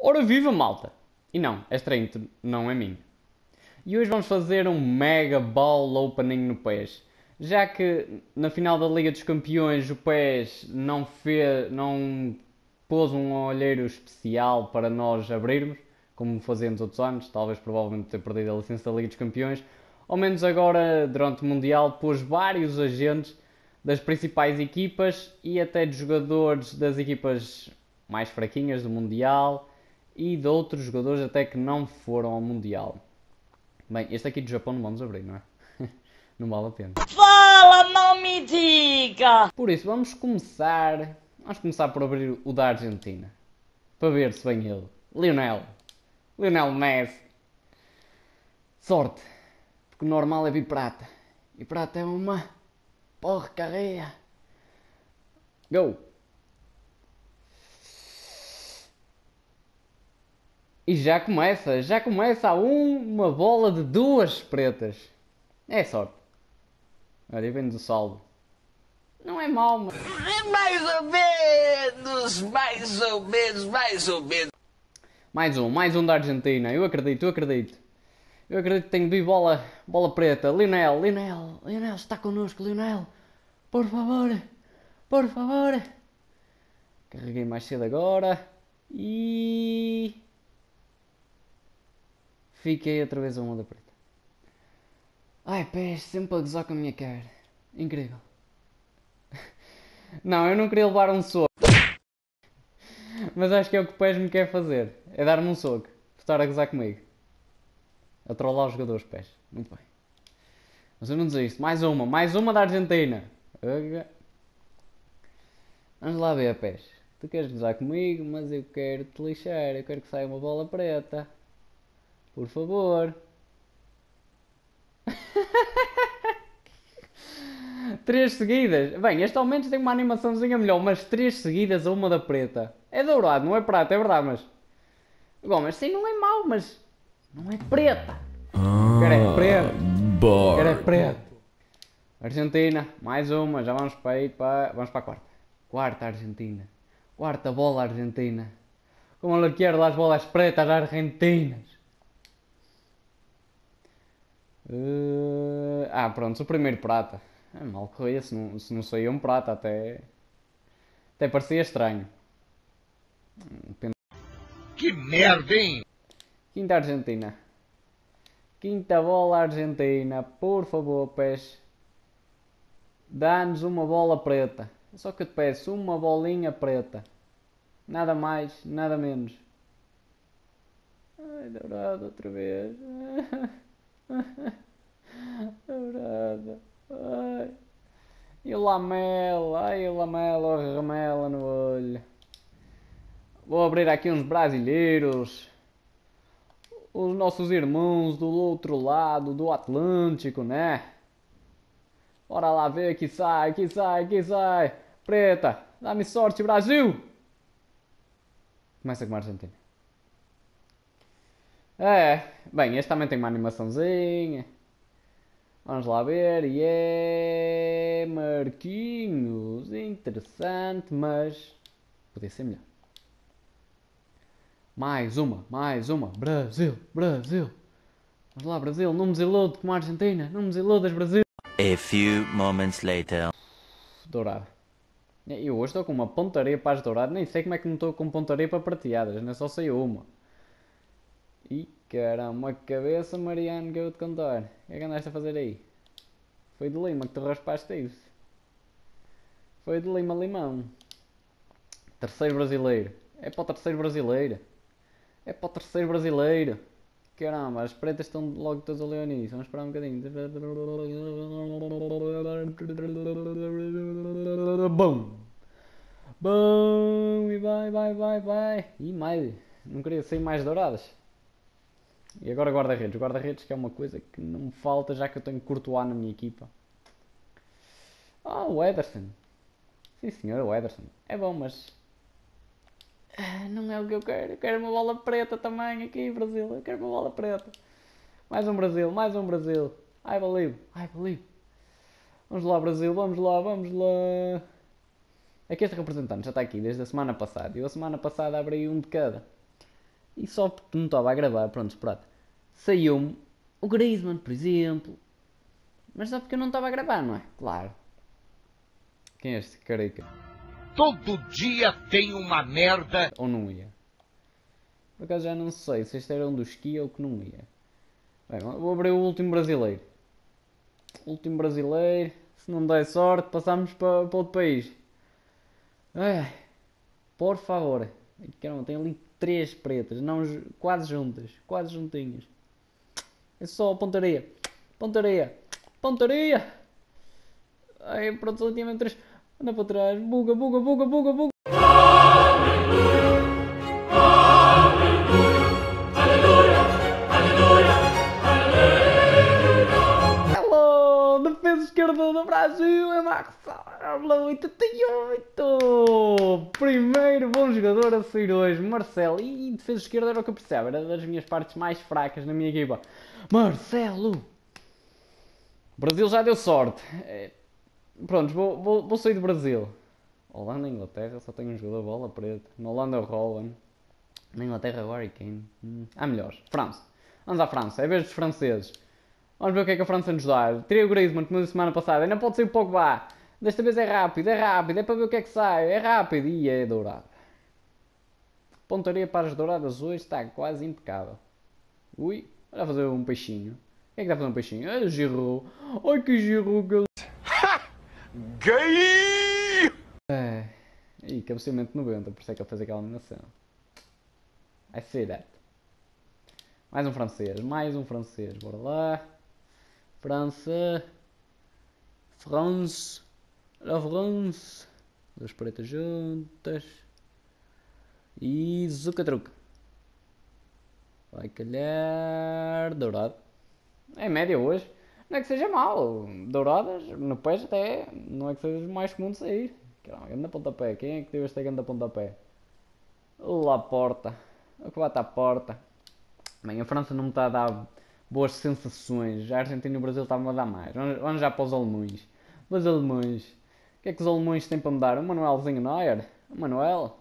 Ora viva, malta! E não, esta intro não é minha. E hoje vamos fazer um mega ball opening no PES. Já que na final da Liga dos Campeões o PES não pôs um olheiro especial para nós abrirmos, como fazemos outros anos, talvez provavelmente ter perdido a licença da Liga dos Campeões, ao menos agora durante o Mundial pôs vários agentes das principais equipas e até de jogadores das equipas mais fraquinhas do Mundial e de outros jogadores até que não foram ao Mundial. Bem, este aqui do Japão não vamos abrir, não é? Não vale a pena. Fala, não me diga! Por isso, vamos começar por abrir o da Argentina. Para ver se vem ele. Lionel Messi. Sorte. Porque o normal é prata. E prata é uma porcaria. Go! E já começa a uma bola de duas pretas. É sorte. Olha, vem do saldo. Não é mau, mas... Mais ou menos, mais ou menos, mais ou menos. Mais um da Argentina. Eu acredito. Eu acredito que tenho de bola preta. Lionel, está connosco, Lionel. Por favor. Carreguei mais cedo agora. E... fiquei outra vez a uma da preta. Ai, PES, sempre a gozar com a minha cara. Incrível. Não, eu não queria levar um soco. Mas acho que é o que o PES me quer fazer. É dar-me um soco. Por estar a gozar comigo. A trollar os jogadores, PES. Muito bem. Mas eu não desisto. Mais uma da Argentina. Vamos lá ver, PES. Tu queres gozar comigo, mas eu quero te lixar. Eu quero que saia uma bola preta. Por favor. 3 seguidas. Bem, este ao menos tem uma animaçãozinha melhor, mas 3 seguidas a uma da preta. É dourado, não é prata, é verdade, mas... Bom, mas sim, não é mau, mas... não é preta. Quero é preto. Quero é preto. Argentina, mais uma, já vamos para aí, vamos para a quarta. Quarta Argentina. Quarta bola Argentina. Como eu quero das bolas pretas argentinas. Pronto, o primeiro prata. É mal corria, se não saía um prata, até parecia estranho. Que merda, hein? Quinta Argentina. Quinta bola Argentina. Por favor, PES. Dá-nos uma bola preta. É só que eu te peço, uma bolinha preta. Nada mais, nada menos. Ai, dourado outra vez. Dourado. Ai. E o Lamela. Ai, o Lamela, a ramela no olho. Vou abrir aqui uns brasileiros. Os nossos irmãos do outro lado do Atlântico, né? Bora lá ver que sai. Preta, dá-me sorte, Brasil! Começa com a Argentina. Bem, este também tem uma animaçãozinha. Vamos lá ver. E é Marquinhos. Interessante, mas podia ser melhor. Mais uma. Brasil. Vamos lá, Brasil. Não me desilude como a Argentina. Não me desiludas, Brasil. A few moments later. Dourado. Eu hoje estou com uma pontaria para as douradas. Nem sei como é que não estou com pontaria para prateadas. Ainda só sei uma. E caramba, a cabeça, Mariano, que eu vou te contar. O que é que andaste a fazer aí? Foi de lima que tu raspaste isso. Foi de lima limão. Terceiro brasileiro. É para o terceiro brasileiro. Caramba, as pretas estão logo todas ali ao início. Vamos esperar um bocadinho. Bom. E vai. E mais. Não queria sair mais douradas. E agora guarda-redes. Guarda-redes que é uma coisa que não me falta, já que eu tenho Courtois na minha equipa. O Ederson. Sim senhor, o Ederson. É bom, mas... não é o que eu quero. Eu quero uma bola preta também aqui, Brasil. Eu quero uma bola preta. Mais um Brasil. I believe. Vamos lá, Brasil. Vamos lá. É que este representante já está aqui desde a semana passada. Eu a semana passada abri um de cada. E só porque não estava a gravar, pronto, prata. Saiu-me o Griezmann, por exemplo. Mas só porque eu não estava a gravar, não é? Claro. Quem é este careca? Todo dia tem uma merda. Ou não ia? Por acaso já não sei se este era um dos que ia ou que não ia. Bem, vou abrir o último brasileiro. Último brasileiro. Se não der sorte, passamos para outro país. Ai, por favor. Ai, caramba, tem ali 3 pretas. Não, quase juntas. Quase juntinhas. É só pontaria. Pontaria. Pontaria. Ai, pronto, só tinha mesmo 3. Anda para trás. Buga, buga, buga, buga, buga. Hello, defesa esquerda do Brasil é Marcelo 88. Primeiro bom jogador a sair hoje, Marcelo. E defesa esquerda era o que eu percebo, era das minhas partes mais fracas na minha equipa. Marcelo. O Brasil já deu sorte. Pronto, vou sair do Brasil. Holanda e Inglaterra só tem um jogador bola preta. Na Holanda é o Roland. Na Inglaterra agora e quem? Há melhores. França. Vamos à França, é vez dos franceses. Vamos ver o que é que a França nos dá. Tirei o Griezmann, como eu disse semana passada. Ainda pode ser o Pogba. Desta vez é rápido, é rápido. É para ver o que é que sai. É rápido e é dourado. Pontaria para as douradas hoje está quase impecável. Ui, olha a fazer um peixinho. Quem é que está a fazer um peixinho? Olha o Giroud. Ai que Giroud. Gay! É. Ih, cabeceamento 90, por isso é que ele fez aquela animação. I see that. Mais um francês, mais um francês. Bora lá. França. France. La France. Duas pretas juntas. E zucatruca. Vai calhar. Dourado. É média hoje. Não é que seja mau. Douradas, no pés até. Não é que seja mais comum de sair. Caramba, grande pontapé. Quem é que deu este grande pontapé? Lá a porta. O que bate à porta. Bem, a França não me está a dar boas sensações. A Argentina e o Brasil estavam a dar mais. Vamos já para os alemães. Os alemães. O que é que os alemães têm para me dar? O Manuelzinho Neuer? O Manuel?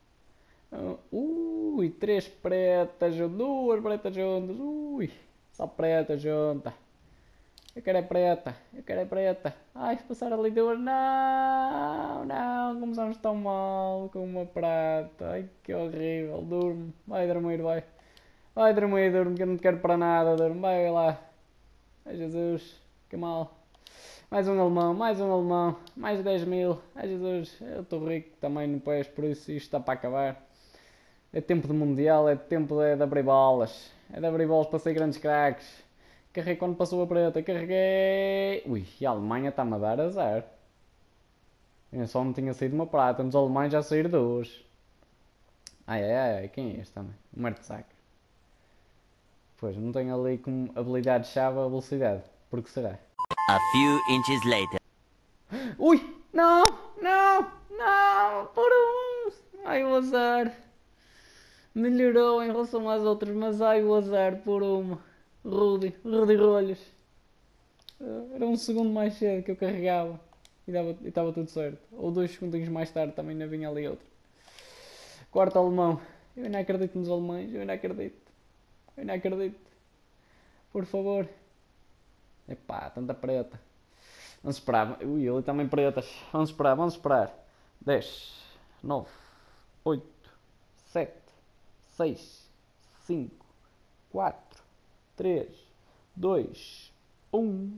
Ui, 3 pretas, 2 pretas juntas. Ui, só preta junta. Eu quero é preta, eu quero é preta. Ai, se passar ali 2. Não, não, começamos tão mal com uma prata. Ai, que horrível. Durmo, vai dormir, vai. Vai dormir, durmo, que eu não te quero para nada, durmo. Vai lá. Ai, Jesus, que mal. Mais um alemão, mais um alemão. Mais 10 mil. Ai, Jesus, eu estou rico também no pés, por isso isto está para acabar. É tempo de mundial, é tempo de abrir bolas. É de abrir bolas para ser grandes craques. Carreguei quando passou a preta, carreguei. Ui, e a Alemanha está-me a dar azar. Eu só não tinha saído uma prata, nos alemães já saíram 2. Ai, ai, ai, quem é este também? O Mertesacker. Pois, não tenho ali como habilidade-chave a velocidade. Por que será? A few inches later. Ui! Não! Não! Não! Por um! Ai, o azar! Melhorou em relação às outras, mas ai, o azar por uma. Rudy Rolhas. Era um segundo mais cedo que eu carregava e estava tudo certo. Ou 2 segundinhos mais tarde também ainda vinha ali outro. Quarto alemão. Eu ainda acredito nos alemães, eu ainda acredito. Eu ainda acredito. Por favor. Epá, tanta preta. Vamos esperar. Ui, ele também pretas. Vamos esperar, vamos esperar. 10, 9, 8, 7, 6, 5, 4, 3, 2, 1.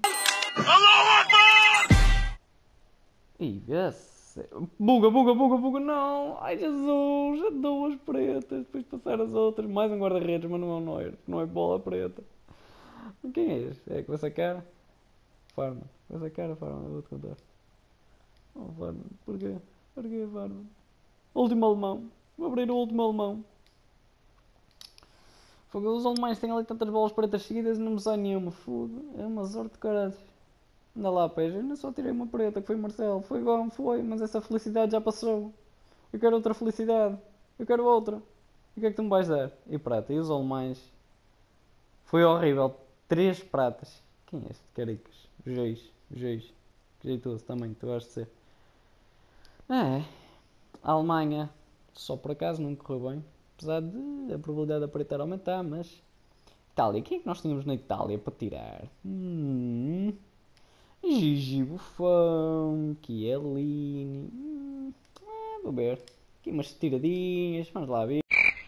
Ih, vê-se. Buga, buga, buga, buga, não! Ai Jesus, 2 pretas, depois passar as outras. Mais um guarda-redes, mas não é o Neuer, não é bola preta. Quem é este? É com essa cara? Farman. Com essa cara, Farman, eu vou-te contar. Oh, Farman, porquê? Porquê, Farman? Último alemão. Vou abrir o último alemão. Fogo, os alemães têm ali tantas bolas pretas seguidas e não me sai nenhuma. Fogo, é uma sorte de caralho. Anda lá, pés, eu ainda só tirei uma preta, que foi Marcelo. Foi bom, foi, mas essa felicidade já passou. Eu quero outra felicidade. Eu quero outra. E o que é que tu me vais dar? E prata, e os alemães? Foi horrível. 3 pratas. Quem é este? Caricas. Geis. Que jeitoso também, tu vais de ser. É. A Alemanha, só por acaso, não correu bem. Apesar de a probabilidade de aparecer aumentar, mas... Itália, quem é que nós tínhamos na Itália para tirar? Gigi Buffon, Chiellini... vou ver. Aqui umas tiradinhas, vamos lá ver.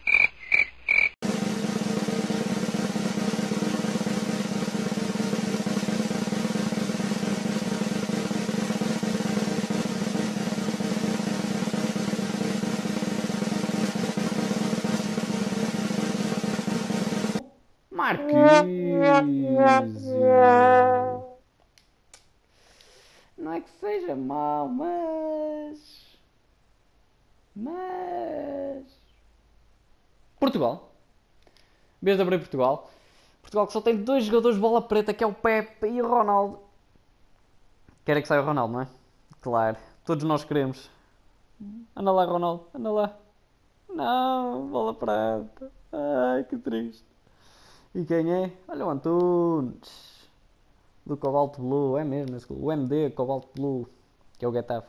Marquinhos. Não é que seja mau, mas... Portugal. Vez de abrir Portugal. Portugal que só tem dois jogadores de bola preta, que é o Pepe e o Ronaldo. Quer é que saia o Ronaldo, não é? Claro. Todos nós queremos. Anda lá, Ronaldo. Anda lá. Não, bola prata. Ai, que triste. E quem é? Olha o Antunes. Do Cobalto Blue. É mesmo esse. O MD Cobalto Blue. Que é o Getafe.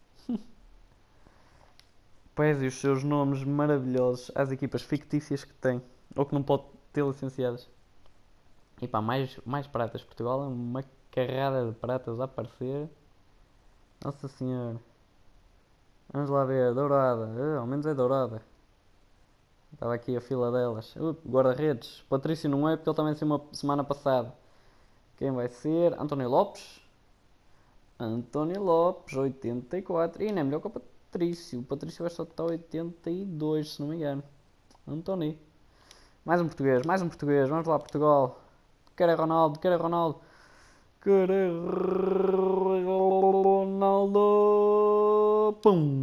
Pés e os seus nomes maravilhosos às equipas fictícias que tem. Ou que não pode ter licenciadas. E pá, mais pratas. Portugal é uma carrada de pratas a aparecer. Nossa Senhora. Vamos lá ver. Dourada. Ao menos é dourada. Estava aqui a fila delas. Guarda-redes. Patrício não é porque ele também saiu uma semana passada. Quem vai ser? António Lopes. António Lopes, 84. E não é melhor que o Patrício. O Patrício vai só estar 82, se não me engano. António. Mais um português, mais um português. Vamos lá, Portugal. Quero é Ronaldo, quero é Ronaldo. Quero é Ronaldo.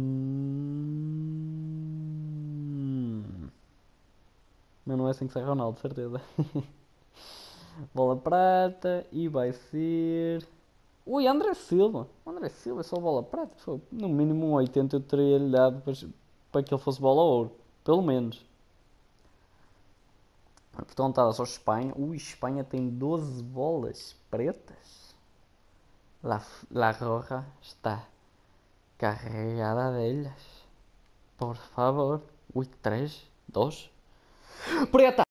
Pum. Mas não é assim que sai Ronaldo, certeza. Bola prata e vai ser... Ui, André Silva. André Silva é só bola prata. Foi, no mínimo um 80 eu teria-lhe dado para que ele fosse bola ouro. Pelo menos. Portanto, está só Espanha. Ui, Espanha tem 12 bolas pretas. La Roja está carregada delas. Por favor. Ui, 3, 2. Preta!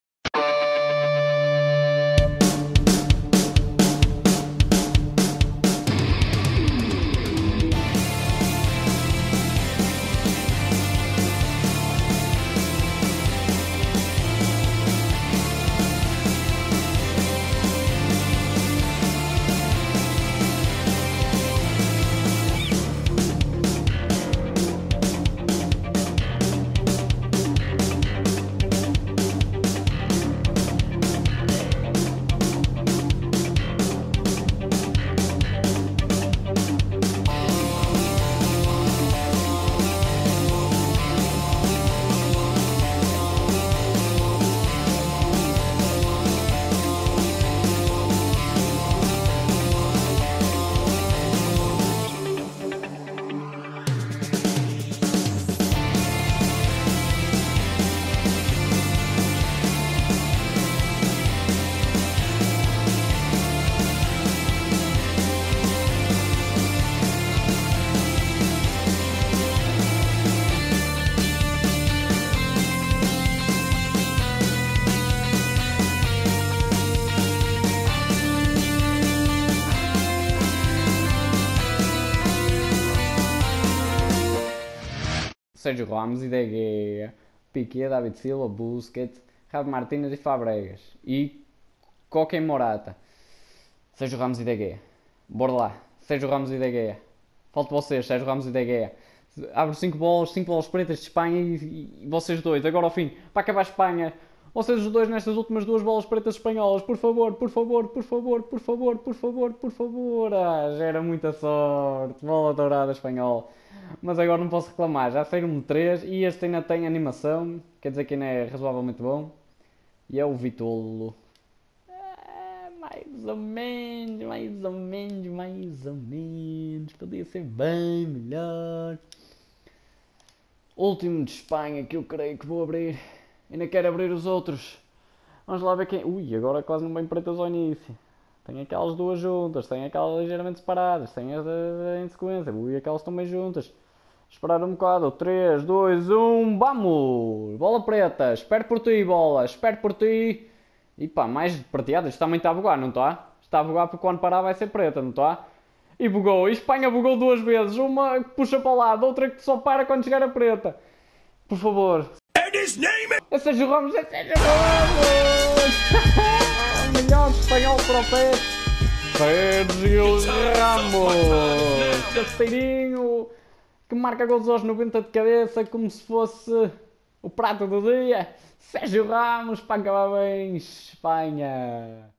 Sérgio Ramos e De Gea, Piqué, David Silva, Busquets, Rafa Martínez e Fabregas. E Coque e Morata. Sérgio Ramos e De Gea. Bora lá. Sérgio Ramos e De Gea. Falta vocês, Sérgio Ramos e De Gea. Abre 5 bolas pretas de Espanha e vocês dois. Agora ao fim, para acabar a Espanha. Vocês os dois nestas últimas 2 bolas pretas espanholas. Por favor, por favor, por favor, por favor, por favor, por favor. Ah, já era muita sorte. Bola dourada espanhola. Mas agora não posso reclamar. Já saíram-me 3 e este ainda tem animação. Quer dizer que ainda é razoavelmente bom. E é o Vitolo. Mais ou menos, mais ou menos, mais ou menos. Podia ser bem melhor. Último de Espanha que eu creio que vou abrir. Ainda quero abrir os outros. Vamos lá ver quem... Ui, agora quase não bem pretas ao início. Tem aquelas 2 juntas, tem aquelas ligeiramente separadas, tem as em sequência. Ui, aquelas estão bem juntas. Esperar um bocado. 3, 2, 1, vamos! Bola preta, espero por ti, bola, espero por ti. E pá, mais prateada, isto também está a bugar, não está? Está a bugar porque quando parar vai ser preta, não está? E bugou, e Espanha bugou duas vezes, uma que puxa para o lado, outra que só para quando chegar a preta. Por favor. É Sérgio Ramos, é Sérgio Ramos! Melhor espanhol para o pé. Sérgio Ramos! Casteirinho, que marca gols aos 90 de cabeça como se fosse o prato do dia. Sérgio Ramos para acabar bem, Espanha.